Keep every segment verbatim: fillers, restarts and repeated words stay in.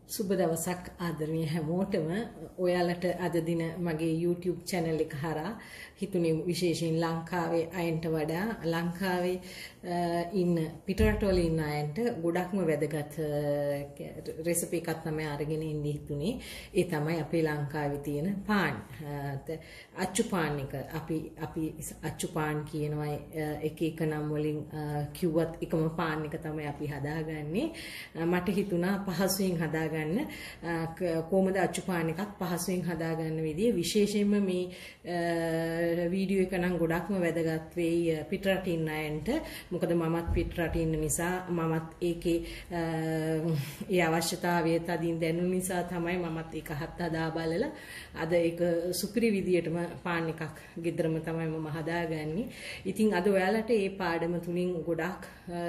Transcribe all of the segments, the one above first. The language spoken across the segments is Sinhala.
සුබ දවසක් ආදරණීය හැමෝටම ඔයාලට අද දින මගේ YouTube channel එක හරහා හිතුනේ විශේෂයෙන් ලංකාවේ අයන්ට වඩා ලංකාවේ ඉන්න පිටරටවල ඉන්න අයන්ට ගොඩක්ම වැදගත් රෙසිපි එකක් තමයි අරගෙන ඉන්න හිතුනේ. ඒ තමයි අපේ ලංකාවේ තියෙන පාන්. අච්චු පාන් එක අපි අපි අච්චු පාන් කියනවා එක එක නම් වලින් කිව්වත් එකම පාන් එක තමයි අපි හදාගන්නේ. මට හිතුණා පහසුවෙන් හදාගන්න කොහොමද අච්චු පාන් එකක් පහසුවෙන් හදාගන්න විදිය විශේෂයෙන්ම මේ වීඩියෝ එක නම් ගොඩක්ම වැදගත් වෙයි පිටරට ඉන්න අයන්ට. මොකද මමත් පිටරට ඉන්න නිසා මමත් ඒකේ ඒ අවශ්‍යතාවය තදින් දැනුන නිසා තමයි මමත් ඒක හදා බලලා අද ඒක සුපිරි විදියටම පාන් එකක් ගෙදරම තමයි මම හදාගන්නේ. ඉතින් අද ඔයාලට මේ පාඩම තුලින් ගොඩක්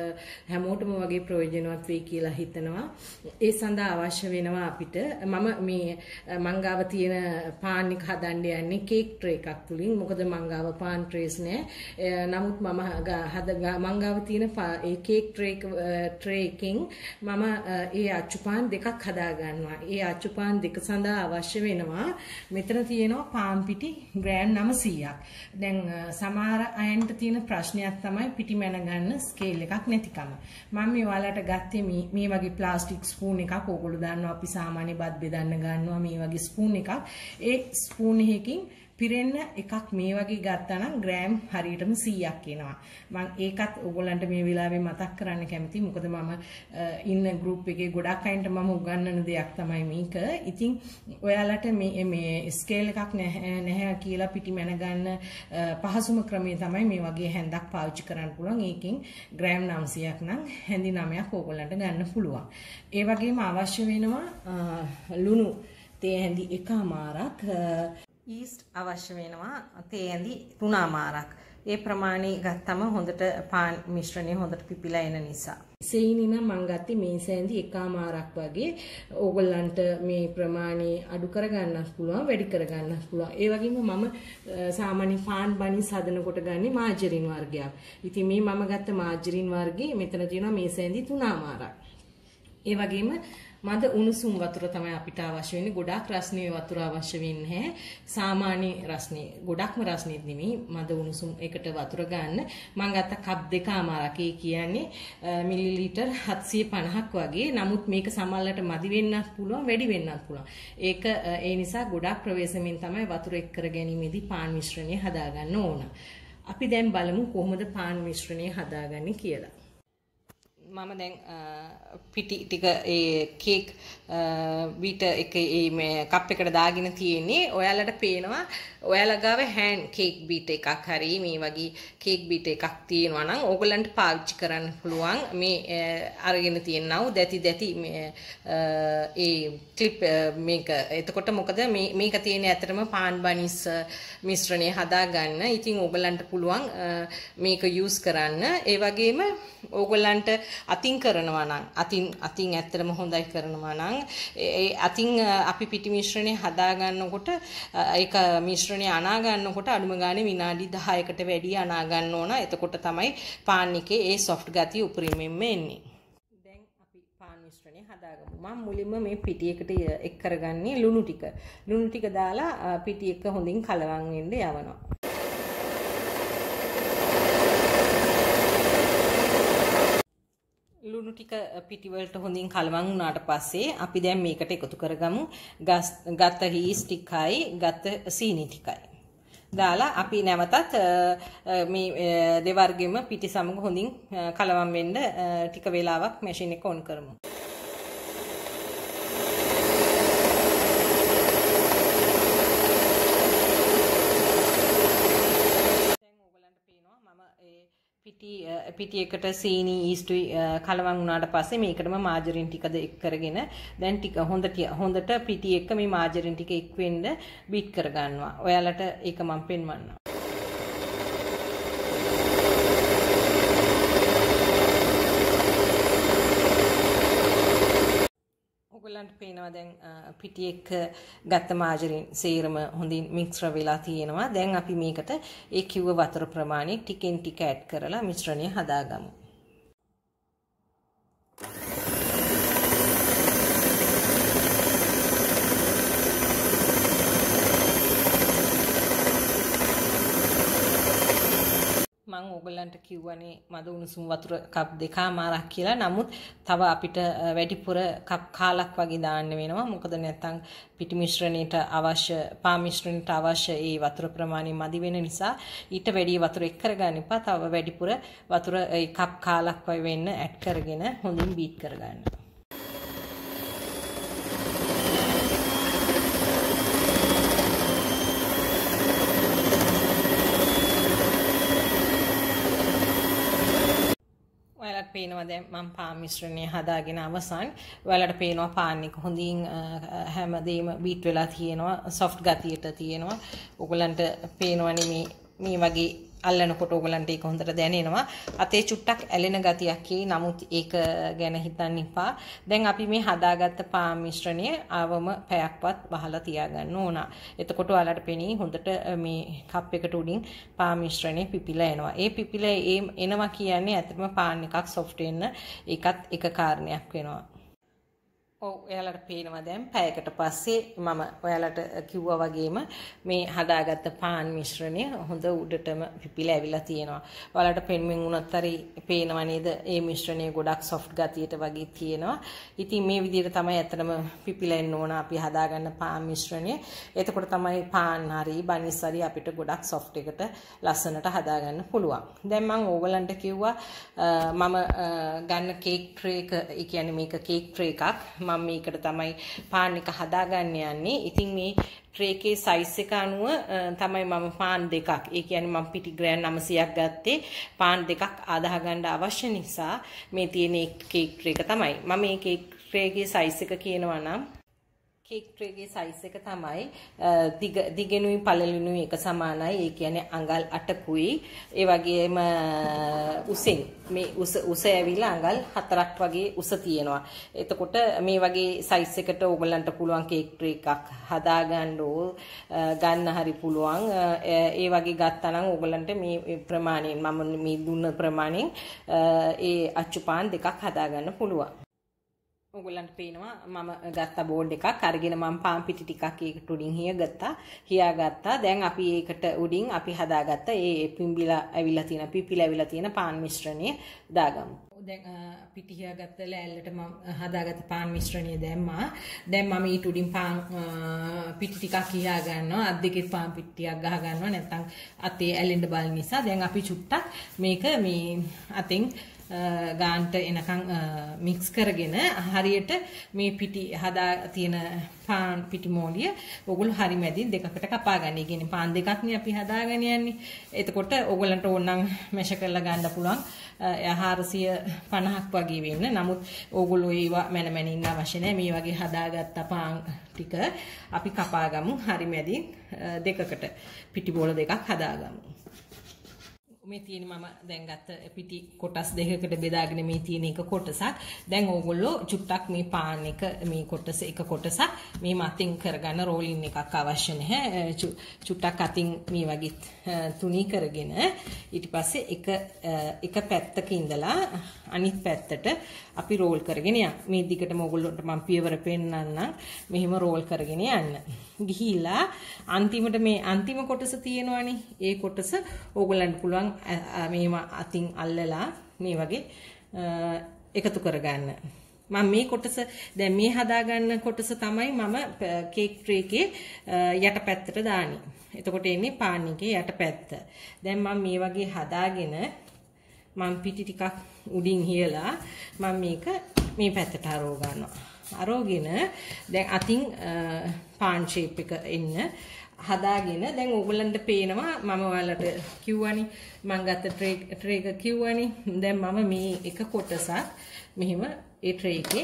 හැමෝටම වගේ ප්‍රයෝජනවත් වෙයි කියලා හිතනවා. ඒ සඳහා අවශ්‍ය වෙනවා අපිට මම මේ මංගාව තියෙන පාන් එක හදන්න යන්නේ කේක් ට්‍රේ එකක් තුලින්. මොකද මංගාව පාන් ට්‍රේස් නෑ. නමුත් මම හද මංගාව තියෙන ඒ කේක් ට්‍රේ ට්‍රේ එකකින් මම ඒ අච්චු පාන් දෙකක් හදා ගන්නවා. ඒ අච්චු පාන් දෙක සඳහා අවශ්‍ය වෙනවා මෙතන තියෙනවා පාන් පිටි ග්‍රෑම් නවසීයක්. දැන් සමහර අයන්ට තියෙන ප්‍රශ්නයක් තමයි පිටි මැන ගන්න ස්කේල් එකක් නැතිකම. මම මේ ඔයාලට ගත්තේ මේ මේ වගේ ප්ලාස්ටික් ස්පූන් එකක්. ඕගොල්ලෝ දන්නවා අපි සාමාන්‍ය බත් බෙදන්න ගන්නවා මේ වගේ ස්පූන් එකක්. ඒ ස්පූන් එකකින් පිරෙන්න එකක් මේ වගේ ගත්තා නම් ග්‍රෑම් හරියටම සීයක් එනවා. මම ඒකත් ඕගොල්ලන්ට මේ වෙලාවේ මතක් කරන්න කැමතියි. මොකද මම ඉන්න ගෲප් එකේ ගොඩක් අයින්ට මම උගන්වන දෙයක් තමයි මේක. ඉතින් ඔයාලට මේ මේ ස්කේල් එකක් නැහැ කියලා පිටි මැන ගන්න පහසුම ක්‍රමය තමයි මේ වගේ හැන්දක් පාවිච්චි කරන්න පුළුවන්. ඒකෙන් ග්‍රෑම් නවසීයක් නම් හැඳි නවයක් ඕගොල්ලන්ට ගන්න පුළුවන්. ඒ වගේම අවශ්‍ය වෙනවා ලුණු තේ හැඳි එකමාරක්, ඊස්ට් අවශ්‍ය වෙනවා තේ ඇඳි තුනමාරක්. ඒ ප්‍රමාණය ගත්තම හොඳට පාන් මිශ්‍රණය හොඳට පිපිලා එන නිසා. සෙයිනි නම් මම ගත්තේ මේ සෑඳි එකමාරක් වගේ. ඕගොල්ලන්ට මේ ප්‍රමාණය අඩු කරගන්නත් පුළුවන් වැඩි කරගන්නත් පුළුවන්. ඒ වගේම මම සාමාන්‍ය පාන් බනිස් හදනකොට ගන්නේ මාජරින් වර්ගයක්. ඉතින් මේ මම ගත්ත මාජරින් වර්ගේ මෙතන තියෙනවා මේ සෑඳි තුනමාරක්. ඒ වගේම මද උණුසුම් වතුර තමයි අපිට අවශ්‍ය වෙන්නේ. ගොඩාක් රස්නේ වතුර අවශ්‍ය වෙන්නේ නැහැ. සාමාන්‍ය රස්නේ ගොඩක්ම රස්නේ නෙමෙයි. මද උණුසුම් එකට වතුර ගන්න මම ගත්ත කප් දෙකමාරක්. ඒ කියන්නේ මිලිලීටර් හත්සිය පනහක් වගේ. නමුත් මේක සමහරවිට මදි වෙන්නත් පුළුවන් වැඩි වෙන්නත් පුළුවන්. ඒක ඒ නිසා ගොඩාක් ප්‍රවේශමෙන් තමයි වතුර එක් කර ගැනීමේදී පාන් මිශ්‍රණය හදාගන්න ඕන. අපි දැන් බලමු කොහොමද පාන් මිශ්‍රණය හදාගන්නේ කියලා. මම දැන් පිටි ටික ඒ කේක් බීටර් එකේ මේ කප් එකට දාගෙන තියෙන්නේ. ඔයාලට පේනවා ඔයාලා ගාව හෑන්ඩ් කේක් බීටර් එකක් හරි මේ වගේ කේක් බීටර් එකක් තියෙනවා නම් ඕගොල්ලන්ට පාවිච්චි කරන්න පුළුවන්. මේ අරගෙන තියෙනව දැති දැති මේ ඒ ක්ලිප් මේක. එතකොට මොකද මේ මේක තියෙන්නේ ඇත්තටම පාන් බනිස් මිශ්‍රණය හදාගන්න. ඉතින් ඕගොල්ලන්ට පුළුවන් මේක යූස් කරන්න. ඒ වගේම ඕගොල්ලන්ට අතින් කරනවා නම් අතින් අතින් ඇත්තටම හොඳයි කරනවා නම් ඒ අතින් අපි පිටි මිශ්‍රණය හදා ගන්නකොට ඒක මිශ්‍රණය අනා ගන්නකොට අඩුම ගානේ විනාඩි දහයකට වැඩි අනා ගන්න ඕන. එතකොට තමයි පාන් එකේ ඒ සොෆ්ට් ගතිය උපරිමයෙන්ම එන්නේ. දැන් අපි පාන් මිශ්‍රණය හදාගමු. මම මුලින්ම මේ පිටි එකට එක් කරගන්නේ ලුණු ටික. ලුණු ටික දාලා පිටි එක හොඳින් කලවම් වෙන්න යවනවා. ලුණු ටික පිටි වලට හොඳින් කලවම් වුණාට පස්සේ අපි දැන් මේකට එකතු කරගමු ගත්ත ඊස්ට් ටිකයි ගත්ත සීනි ටිකයි. දාලා අපි නැවතත් මේ දෙවර්ගෙම පිටි සමග හොඳින් කලවම් වෙන්න ටික වෙලාවක් මැෂින් එක ඔන් කරමු. පිටි පිටි එකට සීනි ඊස්ට්ුයි කලවම් වුණාට පස්සේ මේකටම මාජරින් ටිකද එක් කරගෙන දැන් ටික හොඳට හොඳට පිටි එක මේ මාජරින් ටික එක් වෙන්න බීට් කරගන්නවා. ඔයාලට ඒක මම පෙන්වන්නම්. ඔයගලන්ට පේනවා දැන් පිටි එක ගත්ත මාජරින් සේරම හොඳින් මිශ්‍ර වෙලා තියෙනවා. දැන් අපි මේකට ඒ කිව්ව වතුර ප්‍රමාණය ටිකෙන් ටික ඇඩ් කරලා මිශ්‍රණය හදාගමු. මම ඕගොල්ලන්ට කිව්වනේ මද උණුසුම් වතුර කප් දෙකමාරක් කියලා. නමුත් තව අපිට වැඩිපුර කප් කාලක් වගේ දාන්න වෙනවා. මොකද නැත්නම් පිටි මිශ්‍රණයට අවශ්‍ය පා මිශ්‍රණයට අවශ්‍ය ඒ වතුර ප්‍රමාණය මදි වෙන නිසා ඊට වැඩි වතුර එක් කරගන්න එපා. තව වැඩිපුර වතුර ඒ කප් කාලක් වගේ වෙන්න ඇඩ් කරගෙන හොඳින් බීට් කරගන්න. ඔයාලට පේනවා දැන් මම පාන් මිශ්‍රණය හදාගෙන අවසන්. ඔයාලට පේනවා පාන් එක හොඳින් හැමදේම බීට් වෙලා තියෙනවා, සොෆ්ට් ගතියට තියෙනවා. ඔයගලන්ට පේනවනේ මේ මේ වගේ අල්ලනකොට ඔයගලන්ට ඒක හොඳට දැනෙනවා. අතේ චුට්ටක් ඇලෙන ගතියක් එයි. නමුත් ඒක ගැන හිතන්න එපා. දැන් අපි මේ හදාගත්ත පාන් මිශ්‍රණය ආවම පැයක්වත් බහලා තියාගන්න ඕන. එතකොට ඔයාලට පෙනී හොඳට මේ කප් එකට උඩින් පාන් මිශ්‍රණය පිපිලා එනවා. ඒ පිපිලා එනවා කියන්නේ ඇත්තටම පාන් එකක් සොෆ්ට් වෙන්න ඒකත් එක කාරණයක් වෙනවා. ඔව් ඔයාලට පේනවා දැන් පැයකට පස්සේ මම ඔයාලට කිව්වා වගේම මේ හදාගත්ත පාන් මිශ්‍රණය හොඳ උඩටම පිපිලා ඇවිල්ලා තියෙනවා. ඔයාලට පෙන්මින් වුණත් හරි පේනව නේද? මේ මිශ්‍රණය ගොඩක් සොෆ්ට් ගතියට වගේ තියෙනවා. ඉතින් මේ විදිහට තමයි ඇත්තටම පිපිලා එන්න ඕන අපි හදාගන්න පාන් මිශ්‍රණය. එතකොට තමයි පාන් හරි බනිස් හරි අපිට ගොඩක් සොෆ්ට් එකට ලස්සනට හදාගන්න පුළුවන්. දැන් මම ඕගලන්ට කිව්වා මම ගන්න කේක් ට්‍රේ එක, ඒ කියන්නේ මේක කේක් ට්‍රේ එකක්. මම මේකට තමයි පාන් එක හදාගන්න යන්නේ. ඉතින් මේ ට්‍රේ එකේ සයිස් එක අනුව තමයි මම පාන් දෙකක්, ඒ කියන්නේ මම පිටි ග්‍රෑම් නවසීයක් ගත්තේ. පාන් දෙකක් අදා ගන්න අවශ්‍ය නිසා මේ තියෙන කේක් ට්‍රේ එක තමයි. මම මේ කේක් ට්‍රේ එකේ සයිස් එක කියනවා නම් කේක් ට්‍රේ එකේ සයිස් එක තමයි දිග දිගෙනුයි පළලෙනුයි එක සමානයි. ඒ කියන්නේ අඟල් අටකුයි. ඒ වගේම උසින් මේ උස උස ඇවිල්ලා අඟල් හතරක් වගේ උස තියෙනවා. එතකොට මේ වගේ සයිස් එකට ඕගලන්ට පුළුවන් කේක් ට්‍රේ එකක් හදාගන්න ඕ ගන්න හරි පුළුවන්. ඒ වගේ ගත්තා නම් ඕගලන්ට මේ ප්‍රමාණයෙන් මම මේ දුන්න ප්‍රමාණයෙන් ඒ අච්චු පාන් දෙකක් හදාගන්න පුළුවන්. ඔයගොල්ලන්ට පේනවා මම ගත්ත බෝඩ් එකක් අරගෙන මම පාන් පිටි ටිකක් ඒකට උඩින් හියගත්තා හියාගත්තා. දැන් අපි ඒකට උඩින් අපි හදාගත්ත ඒ පිම්බිලා ඇවිල්ලා තියෙන පිපිලා ඇවිල්ලා තියෙන පාන් මිශ්‍රණය දාගමු. දැන් පිටි හියාගත්ත ලෑල්ලට මම හදාගත්ත පාන් මිශ්‍රණය දැම්මා. දැන් මම ඊට උඩින් පාන් පිටි ටිකක් හියා ගන්නවා. අත් දෙකේ පාන් පිටි ටිකක් ගහ ගන්නවා. නැත්නම් අතේ ඇලෙන්න බලන නිසා දැන් අපි චුට්ටක් මේක මේ අතෙන් ගාන්ට එනකන් මික්ස් කරගෙන හරියට මේ පිටි හදා තියෙන පාන් පිටි මෝලිය ඔයගොල්ලෝ හරි මැදින් දෙකකට කපා ගන්න. ඒ කියන්නේ පාන් දෙකක් නේ අපි හදාගෙන යන්නේ. එතකොට ඔයගොල්ලන්ට ඕනනම් මැෂ කරලා ගන්න පුළුවන් හාරසිය පනහක් වගේ වෙන්න. නමුත් ඕගොල්ලෝ ඒවා මැන මැන ඉන්න අවශ්‍ය නැහැ. මේ වගේ හදාගත්ත පාන් ටික අපි කපා ගමු. හරි මැදින් දෙකකට පිටි බෝල දෙකක් හදාගමු. මේ තියෙන මම දැන් ගත්ත පිටි කොටස් දෙකකට බෙදාගෙන මේ තියෙන එක කොටසක්. දැන් ඕගොල්ලෝ චුට්ටක් මේ පාන් එක මේ කොටස එක කොටසක් මේ මතින් කරගන්න රෝලින් එකක් අවශ්‍ය නැහැ. චුට්ටක් අතින් මේ වගේ තුනී කරගෙන ඊට පස්සේ එක එක පැත්තක ඉඳලා අනිත් පැත්තට අපි රෝල් කරගෙන යන්න. මේ දිගටම ඕගොල්ලන්ට මම පියවර පෙන්නන්නම්. මෙහෙම රෝල් කරගෙන යන්න. ගිහිලා අන්තිමට මේ අන්තිම කොටස තියෙනවනේ. ඒ කොටස ඕගොල්ලන්ට පුළුවන් මේව අතින් අල්ලලා මේ වගේ එකතු කරගන්න. මම මේ කොටස දැන් මේ හදාගන්න කොටස තමයි මම කේක් ට්‍රේ එකේ යටපැත්තට දාන්නේ. එතකොට එන්නේ පාන් එකේ යටපැත්ත. දැන් මම මේ වගේ හදාගෙන මම පිටි ටිකක් උඩින් හියලා මම මේක මේ පැත්තට අරව ගන්නවා. අරෝගෙන දැන් අතින් පාන් ෂේප් එක එන්න හදාගෙන දැන් ඕගොල්ලන්ට පේනවා මම ඔයාලට කිව්වනේ මම ගත්ත ට්‍රේ ට්‍රේ එක කිව්වනේ. දැන් මම මේ එක කොටසක් මෙහෙම ඒ ට්‍රේ එකේ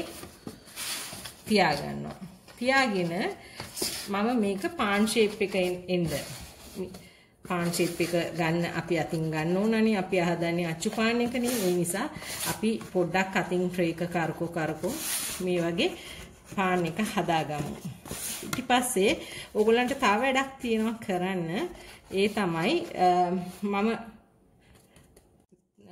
තියාගන්නවා. තියාගෙන මම මේක පාන් ෂේප් එක එන්න පාන් ෂේප් එක ගන්න අපි අතින් ගන්න ඕනනේ. අපි හදන්නේ අච්චු පාන් එකනේ. ඒ නිසා අපි පොඩ්ඩක් අතින් ට්‍රේ එක කරකෝ කරකෝ මේ වගේ පාන් එක හදාගමු. ඊට පස්සේ ඕගොල්ලන්ට තව වැඩක් තියෙනවා කරන්න. ඒ තමයි මම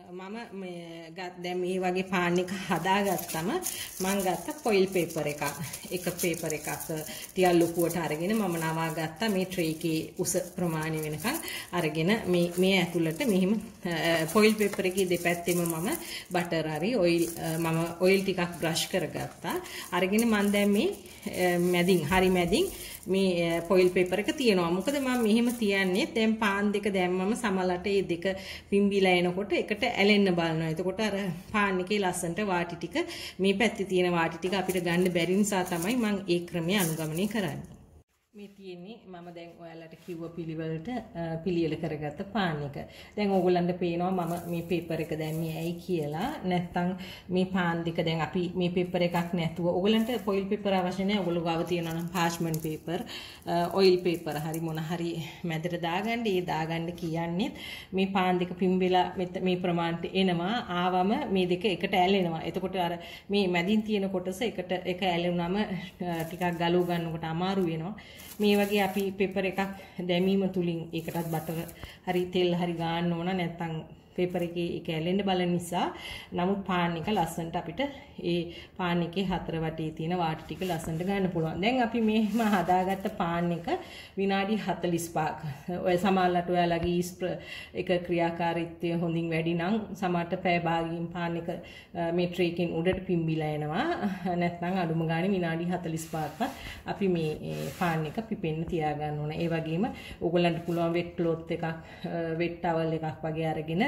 මම මේ දැන් මේ වගේ පාන් එක හදාගත්තම මම ගත්ත ෆොයිල් පේපර් එකක්. එක පේපර් එකක් ටිකක් ලොකුවට අරගෙන මම නවා ගත්තා මේ ට්‍රේ එකේ උස ප්‍රමාණය වෙනකන් අරගෙන මේ මේ ඇතුළට මෙහිම ෆොයිල් පේපර් එකේ දෙපැත්තෙම මම බටර් හරි ඔයිල් මම ඔයිල් ටිකක් බ්‍රෂ් කරගත්තා. අරගෙන මම දැන් මේ මැදින් හරි මැදින් මේ ෆොයිල් පේපර් එක තියනවා. මොකද මම මෙහෙම තියන්නේ දැන් පාන් දෙක දැම්මම සමලට මේ දෙක පිම්බිලා එනකොට එකට ඇලෙන්න බලනවා. එතකොට අර පාන් එකේ ලස්සනට වාටි ටික මේ පැත්තේ තියෙන වාටි ටික අපිට ගන්න බැරි නිසා තමයි මම ඒ ක්‍රමය අනුගමනය කරන්නේ. මේ තියෙන්නේ මම දැන් ඔයාලට කිව්ව පිළිවෙලට පිළියෙල කරගත්ත පාන් එක. දැන් ඕගොල්ලන්ට පේනවා මම මේ පේපර් එක දැම්මේ ඇයි කියලා. නැත්තම් මේ පාන් දෙක දැන් අපි මේ පේපර් එකක් නැතුව ඕගොල්ලන්ට ෆොයිල් පේපර් අවශ්‍ය නැහැ. ඕගොල්ලෝ ගාව තියෙනවා නම් පාර්ච්මන්ට් පේපර්, ඔයිල් පේපර් හරි මොන හරි මැදට දාගන්න. ඒ දාගන්න කියන්නේ මේ පාන් දෙක පිම්බෙලා මේ ප්‍රමාණයට එනවා. ආවම මේ දෙක එකට ඇලෙනවා. එතකොට අර මේ මැදින් තියෙන කොටස එකට එක ඇලුනම ටිකක් ගලව ගන්නකොට අමාරු වෙනවා. මේ වගේ අපි පේපර් එකක් දැමීම තුලින් ඒකටත් බටර් හරි තෙල් හරි ගන්න ඕන නැත්නම් පේපර් එකේ ඒක ඇලෙන්න බලන නිසා. නමුත් පාන් එක ලස්සනට අපිට ඒ පාන් එකේ හතර වටේ තියෙන වාටි ටික ලස්සනට ගන්න පුළුවන්. දැන් අපි මෙහෙම හදාගත්ත පාන් එක විනාඩි හතළිස් පහක්. ඔය සමහරවිට ඔයාලගේ ඊස්ට් එක ක්‍රියාකාරීත්වය හොඳින් වැඩි නම් සමහරට පැය භාගයෙන් පාන් එක මේ ට්‍රේ එකෙන් උඩට පිම්බිලා එනවා. නැත්නම් අඩුම ගානේ විනාඩි හතළිස් පහක්වත් අපි මේ පාන් එක පිපෙන්න තියාගන්න ඕන. ඒ වගේම ඕගොල්ලන්ට පුළුවන් වෙට් ක්ලොත් එකක්, වෙට් ටවල් එකක් වගේ අරගෙන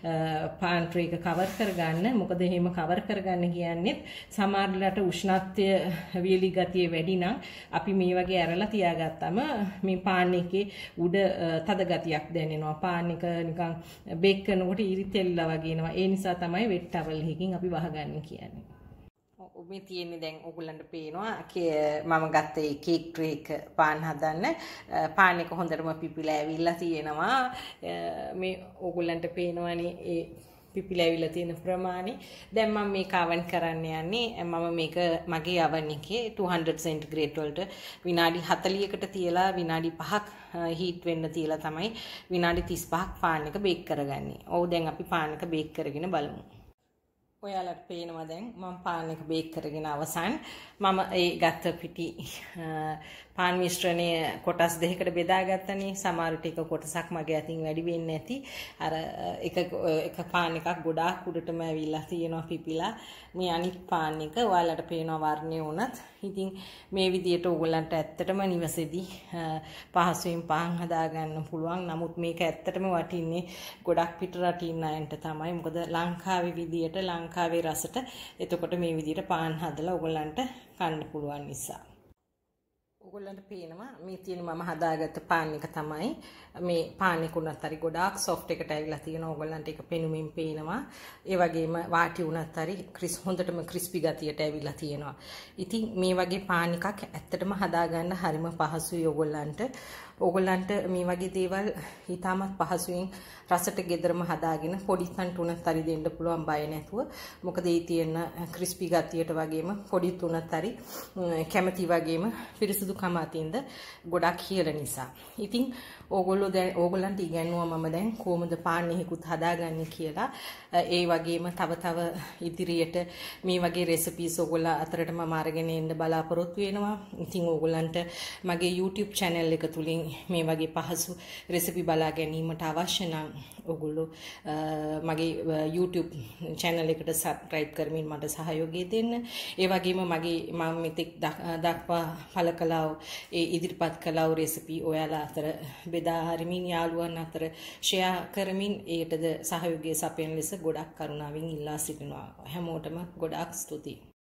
පාන් ට්‍රේ එක කවර් කරගන්න. මොකද එහෙම කවර් කරගන්න කියන්නේ සමහරවිට උෂ්ණත්වය වියලි ගතිය වැඩි නම් අපි මේ වගේ ඇරලා තියාගත්තම මේ පාන් එකේ උඩ තද ගතියක් දැනෙනවා. පාන් එක නිකන් බේක් කරනකොට ඉරිතෙල්ලා වගේ එනවා. ඒ නිසා තමයි වෙට් ටවල් එකකින් අපි වහගන්න කියන්නේ. මේ තියෙන්නේ දැන් ඕගොල්ලන්ට පේනවා මම ගත්ත ඒ කේක් ට්‍රේ එක පාන් හදන්න. පාන් එක හොඳටම පිපිලා ඇවිල්ලා තියෙනවා. මේ ඕගොල්ලන්ට පේනවනේ ඒ පිපිලා ඇවිල්ලා තියෙන ප්‍රමාණය. දැන් මම මේක oven කරන්න යන්නේ. මම මේක මගේ oven එකේ two hundred centigrade වලට විනාඩි හතළිහකට තියලා විනාඩි පහක් හීට් වෙන්න තියලා තමයි විනාඩි තිස් පහක් පාන් එක බේක් කරගන්නේ. ඔව් දැන් අපි පාන් එක බේක් කරගෙන බලමු. ඔයාලට පේනවා දැන් මම පාන් එක බේක් කරගෙන අවසන්. මම ඒ ගත්ත පිටි පාන් මිශ්‍රණය කොටස් දෙකකට බෙදාගත්තනේ. සමහර ටික කොටසක් මගේ අතින් වැඩි වෙන්නේ නැති. අර එක එක පාන් එකක් ගොඩාක් උඩටම ඇවිල්ලා තියෙනවා පිපිලා. මේ අනිත් පාන් එක ඔයාලට පේනවා වර්ණය වුණත්. ඉතින් මේ විදියට ඕගොල්ලන්ට ඇත්තටම නිවසේදී පහසුවෙන් පාන් හදා ගන්න පුළුවන්. නමුත් මේක ඇත්තටම වටින්නේ ගොඩක් පිට රටින් අයන්ට තමයි. මොකද ලංකාවේ විදියට ලංකාවේ රසට එතකොට මේ විදියට පාන් හදලා ඕගොල්ලන්ට කන්න පුළුවන් නිසා. ඕගොල්ලන්ට පේනවා මේ තියෙන මම හදාගත්ත පාන් එක තමයි. මේ පාන් එක උනත් හරි ගොඩාක් සොෆ්ට් එකට ඇවිල්ලා තියෙනවා. ඕගොල්ලන්ට ඒක පෙනුමින් පේනවා. ඒ වගේම වාටි උනත් හරි ක්‍රිස් හොඳටම ක්‍රිස්පි ගතියට ඇවිල්ලා තියෙනවා. ඉතින් මේ වගේ පාන් එකක් ඇත්තටම හදාගන්න හරිම පහසුයි ඕගොල්ලන්ට. ඕගොල්ලන්ට මේ වගේ දේවල් ඊටමත් පහසුවෙන් රසට ගෙදරම හදාගෙන පොඩි තන්ට උනත් හරි දෙන්න පුළුවන් බය නැතුව. මොකද ඒ තියෙන ක්‍රිස්පි ගතියට වගේම පොඩි තුනත් හරි කැමති වගේම පිරිසුදුකම අතින්ද ගොඩක් ඉහළ නිසා. ඉතින් ඕගොල්ලෝ දැන් ඕගොල්ලන්ට ඉගැන්නුවා මම දැන් කොහොමද පාන් එකකුත් හදාගන්නේ කියලා. ඒ වගේම තව තව ඉදිරියට මේ වගේ රෙසිපීස් ඕගොල්ලෝ අතරටම අරගෙන එන්න බලාපොරොත්තු වෙනවා. ඉතින් ඕගොල්ලන්ට මගේ YouTube channel එක තුලින් මේ වගේ පහසු රෙසිපි බලා ගැනීමට අවශ්‍ය නම් ඔගොල්ලෝ මගේ YouTube channel එකට subscribe කරමින් මට සහයෝගය දෙන්න. ඒ වගේම මගේ මම මෙතෙක් දක්වා පළ කළා ඒ ඉදිරිපත් කළා රෙසිපි ඔයාලා අතර බෙදා හරිමින් යාළුවන් අතර share කරමින් ඒටද සහයෝගය සපයන ලෙස ගොඩක් කරුණාවෙන් ඉල්ලා සිටිනවා. හැමෝටම ගොඩාක් ස්තුතියි.